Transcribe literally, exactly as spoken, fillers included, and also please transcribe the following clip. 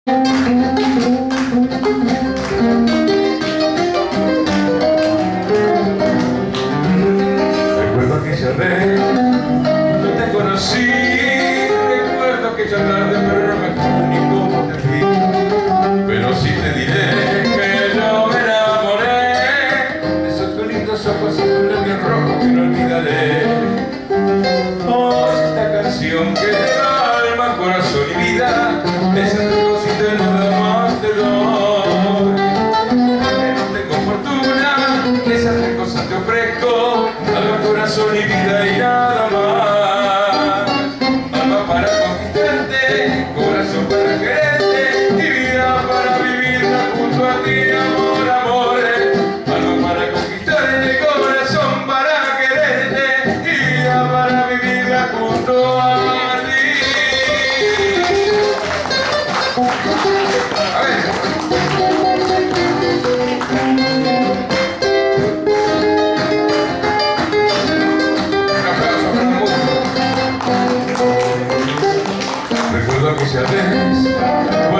Recuerdo aquella vez, no te conocí. Recuerdo aquella tarde, pero no me acuerdo ni cómo te vi. Pero sí te diré que yo me enamoré de esos tus lindos ojos azules bien rojos que no olvidaré. Oh, esta canción que te da alma, corazón y vida, es el cosito y nada más te doy. Que no tengo fortuna, esas tres cosas te ofrezco, alma, corazón y vida y nada más. Alma para conquistarte, corazón para quererte y vida para vivirla junto a ti, amor, amor. Alma para conquistarte, corazón para quererte y vida para vivirla junto a ti. A ver. Recuerdo aquella vez